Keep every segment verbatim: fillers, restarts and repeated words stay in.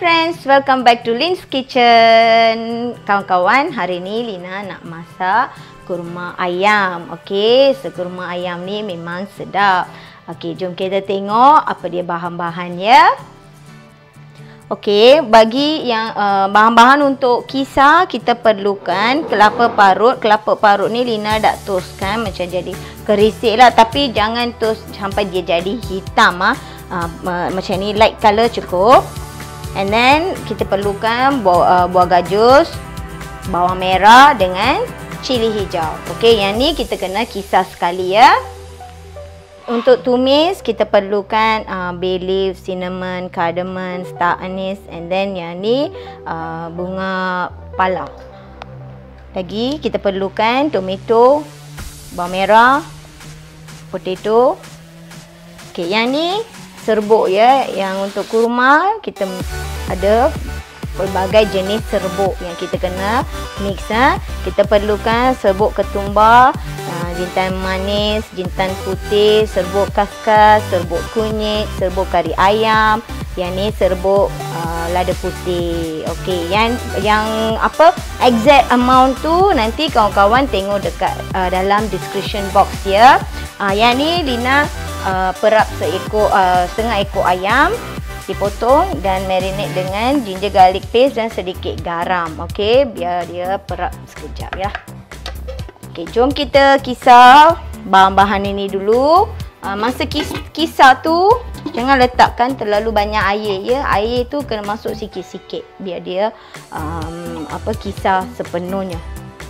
friends, welcome back to Lin's Kitchen. Kawan-kawan, hari ni Lina nak masak kurma ayam. Okey, so kurma ayam ni memang sedap. Okey, jom kita tengok apa dia bahan-bahannya. Okey, bagi yang uh, bahan-bahan untuk kisar, kita perlukan kelapa parut. Kelapa parut ni Lina dah toastkan macam jadi kerisik lah, tapi jangan toast sampai dia jadi hitam ah. Uh, macam ni, light color cukup. And then kita perlukan buah, uh, buah gajus, bawang merah dengan cili hijau. Okey, yang ni kita kena kisar sekali ya. Untuk tumis kita perlukan uh, bay leaf, cinnamon, cardamom, star anise, and then yang ni uh, bunga pala. Lagi kita perlukan tomato, bawang merah, potato. Okey, yang ni serbuk ya. Yang untuk kurma kita ada pelbagai jenis serbuk yang kita kena mix ha. Kita perlukan serbuk ketumbar, uh, jintan manis, jintan putih, serbuk kaskas, serbuk kunyit, serbuk kari ayam. Yang ni serbuk uh, lada putih. Okey, yang yang apa exact amount tu nanti kawan-kawan tengok dekat uh, dalam description box ya. Uh, yang ni Lina Uh, perap seekor uh, setengah ekor ayam, dipotong dan marinate dengan ginger garlic paste dan sedikit garam. Okey, biar dia perap sekejap ya. Okey, jom kita kisar bahan-bahan ini dulu. Uh, masa kis kisar tu jangan letakkan terlalu banyak air ya. Air tu kena masuk sikit-sikit biar dia um, apa kisar sepenuhnya.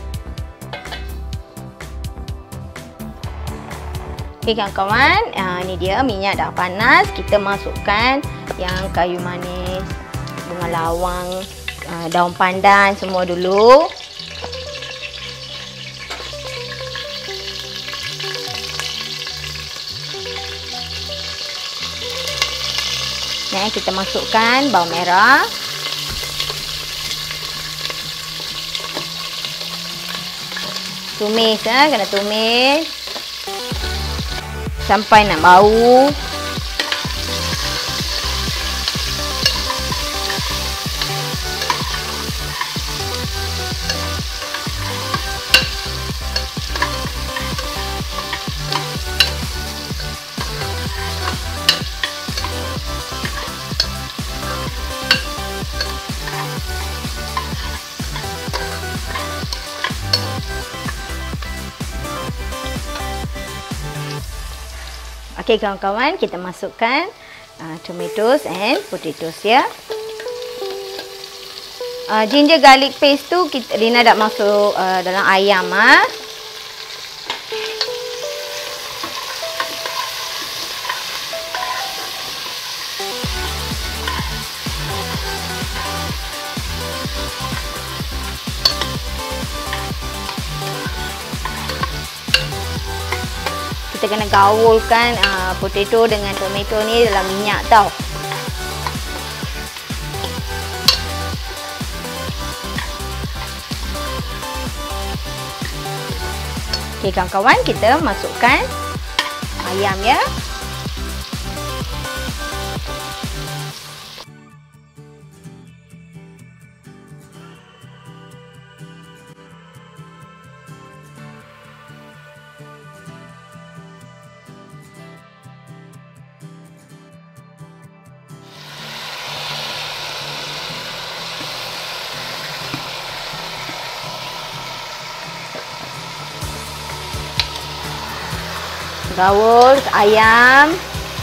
Okey kawan-kawan, uh, ni dia minyak dah panas. Kita masukkan yang kayu manis, bunga lawang, uh, daun pandan semua dulu. Nah, kita masukkan bawang merah. Tumis ya, kena tumis sampai nak bau. Okey kawan-kawan, kita masukkan uh, tomatoes and potatoes ya. Uh, ginger garlic paste tu kita, Lina dah masuk uh, dalam ayam ah. Ha? Kita kena gaulkan uh, potato dengan tomato ni dalam minyak tau. Okey kawan-kawan, kita masukkan ayam ya. Gaul ayam.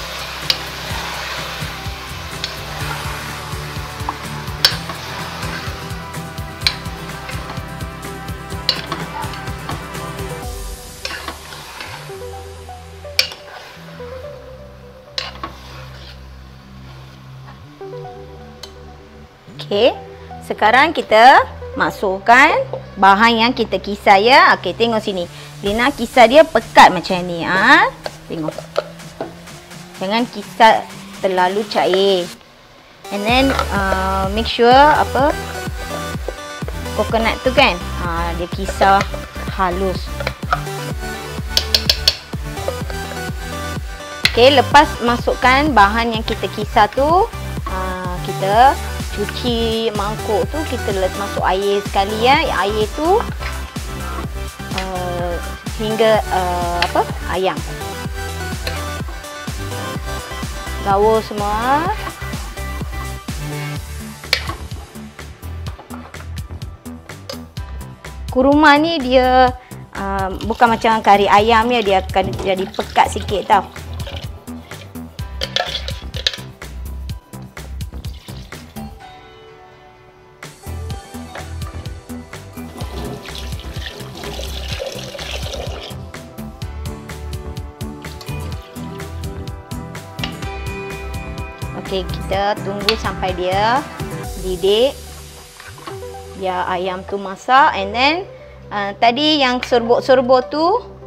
Okey, sekarang kita masukkan bahan yang kita kisar ya. Okey, tengok sini. Lina kisar dia pekat macam ni ah. Ha? Tengok. Jangan kisar terlalu cair. And then uh, make sure apa coconut tu kan, ha, dia kisar halus. Okey, lepas masukkan bahan yang kita kisar tu, uh, kita cuci mangkuk tu, kita let masuk air sekali ya. Air tu uh, hingga uh, apa? Ayam. Gaul semua. Kurma ni dia uh, bukan macam kari ayam ya, dia akan jadi pekat sikit tau. Okey, kita tunggu sampai dia didih. Ya, ayam tu masak, and then uh, tadi yang serbuk-serbuk tu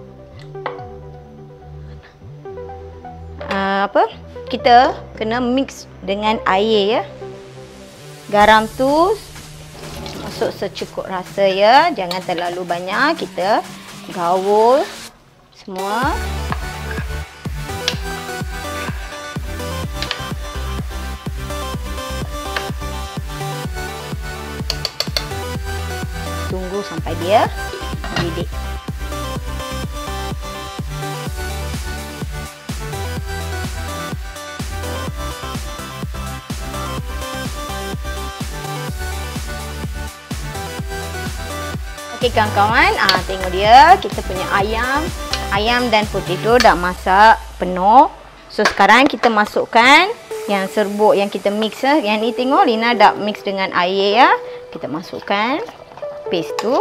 uh, apa? Kita kena mix dengan air ya. Garam tu masuk secukup rasa ya, jangan terlalu banyak. Kita gaul semua. Tunggu sampai dia mendidih. Okey kawan-kawan, ah tengok dia, kita punya ayam, ayam dan potato dah masak penuh. So sekarang kita masukkan yang serbuk yang kita mix ya. Yang ni tengok Lina dah mix dengan air ya. Kita masukkan paste tu.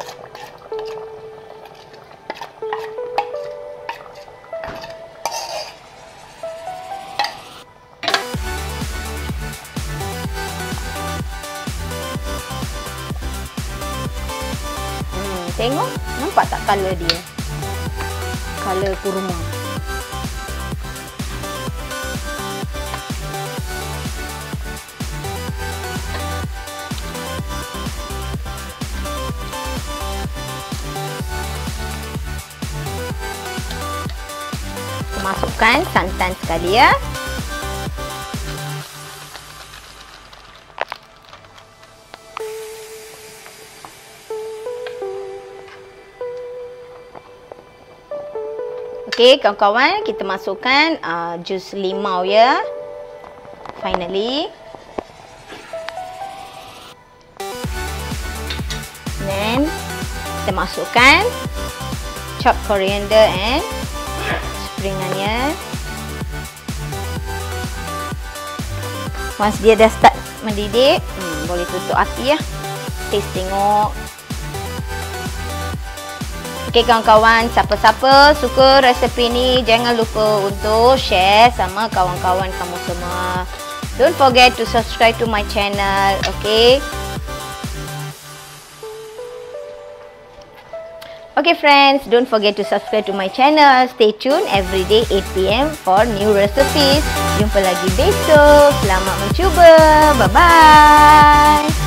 Hmm, tengok, nampak tak color dia? Color kurma. Masukkan santan sekali ya. Okey kawan-kawan, kita masukkan uh, jus limau ya. Finally. Then kita masukkan chopped coriander and ringannya. Once dia dah start mendidih, hmm, boleh tutup api ya. Taste tengok. Okey kawan-kawan, siapa-siapa suka resepi ni, jangan lupa untuk share sama kawan-kawan kamu semua. Don't forget to subscribe to my channel, okay? Okay friends, don't forget to subscribe to my channel. Stay tuned every day eight p m for new recipes. Jumpa lagi besok. Selamat mencuba. Bye-bye.